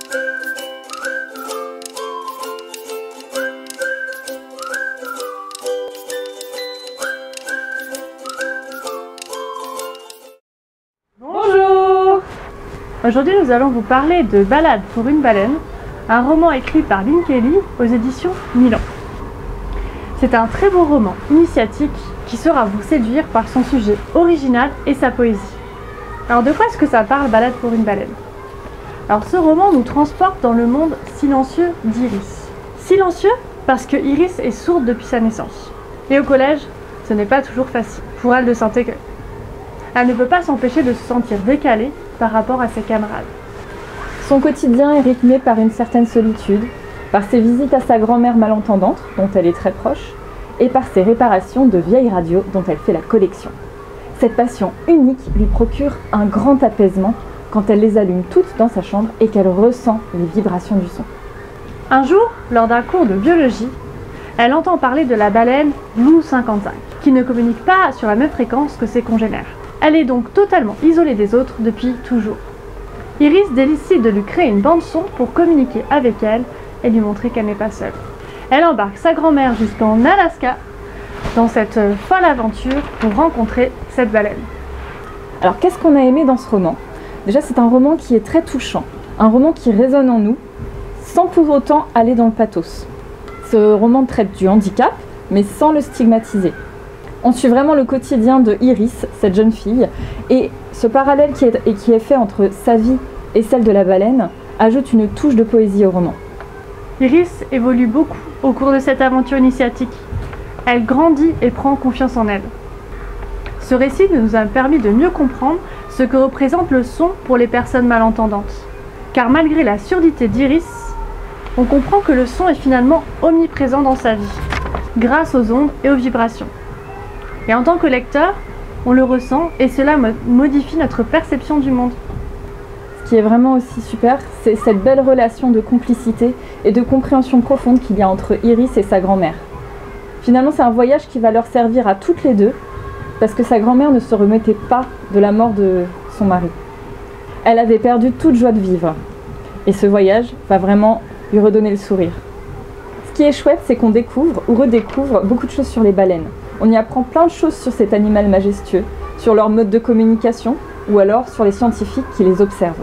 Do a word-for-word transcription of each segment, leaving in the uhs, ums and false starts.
Bonjour! Aujourd'hui nous allons vous parler de Ballade pour une baleine, un roman écrit par Lynn Kelly aux éditions Milan. C'est un très beau roman initiatique qui saura vous séduire par son sujet original et sa poésie. Alors de quoi est-ce que ça parle, Ballade pour une baleine? Alors ce roman nous transporte dans le monde silencieux d'Iris. Silencieux parce que Iris est sourde depuis sa naissance. Et au collège, ce n'est pas toujours facile pour elle de s'intégrer. Elle ne peut pas s'empêcher de se sentir décalée par rapport à ses camarades. Son quotidien est rythmé par une certaine solitude, par ses visites à sa grand-mère malentendante, dont elle est très proche, et par ses réparations de vieilles radios dont elle fait la collection. Cette passion unique lui procure un grand apaisement quand elle les allume toutes dans sa chambre et qu'elle ressent les vibrations du son. Un jour, lors d'un cours de biologie, elle entend parler de la baleine Blue cinquante-cinq, qui ne communique pas sur la même fréquence que ses congénères. Elle est donc totalement isolée des autres depuis toujours. Iris décide de lui créer une bande-son pour communiquer avec elle et lui montrer qu'elle n'est pas seule. Elle embarque sa grand-mère jusqu'en Alaska dans cette folle aventure pour rencontrer cette baleine. Alors qu'est-ce qu'on a aimé dans ce roman? Déjà, c'est un roman qui est très touchant, un roman qui résonne en nous, sans pour autant aller dans le pathos. Ce roman traite du handicap, mais sans le stigmatiser. On suit vraiment le quotidien de Iris, cette jeune fille, et ce parallèle qui est, et qui est fait entre sa vie et celle de la baleine ajoute une touche de poésie au roman. Iris évolue beaucoup au cours de cette aventure initiatique. Elle grandit et prend confiance en elle. Ce récit nous a permis de mieux comprendre ce que représente le son pour les personnes malentendantes. Car malgré la surdité d'Iris, on comprend que le son est finalement omniprésent dans sa vie, grâce aux ondes et aux vibrations. Et en tant que lecteur, on le ressent et cela modifie notre perception du monde. Ce qui est vraiment aussi super, c'est cette belle relation de complicité et de compréhension profonde qu'il y a entre Iris et sa grand-mère. Finalement, c'est un voyage qui va leur servir à toutes les deux, parce que sa grand-mère ne se remettait pas de la mort de son mari. Elle avait perdu toute joie de vivre. Et ce voyage va vraiment lui redonner le sourire. Ce qui est chouette, c'est qu'on découvre ou redécouvre beaucoup de choses sur les baleines. On y apprend plein de choses sur cet animal majestueux, sur leur mode de communication ou alors sur les scientifiques qui les observent.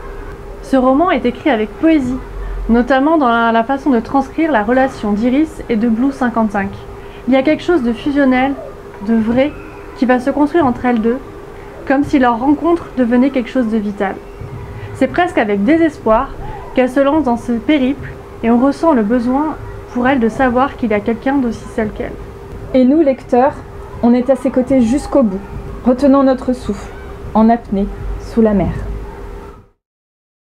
Ce roman est écrit avec poésie, notamment dans la, la façon de transcrire la relation d'Iris et de Blue cinquante-cinq. Il y a quelque chose de fusionnel, de vrai, qui va se construire entre elles deux, comme si leur rencontre devenait quelque chose de vital. C'est presque avec désespoir qu'elles se lancent dans ce périple et on ressent le besoin pour elles de savoir qu'il y a quelqu'un d'aussi seul qu'elles. Et nous, lecteurs, on est à ses côtés jusqu'au bout, retenant notre souffle, en apnée, sous la mer.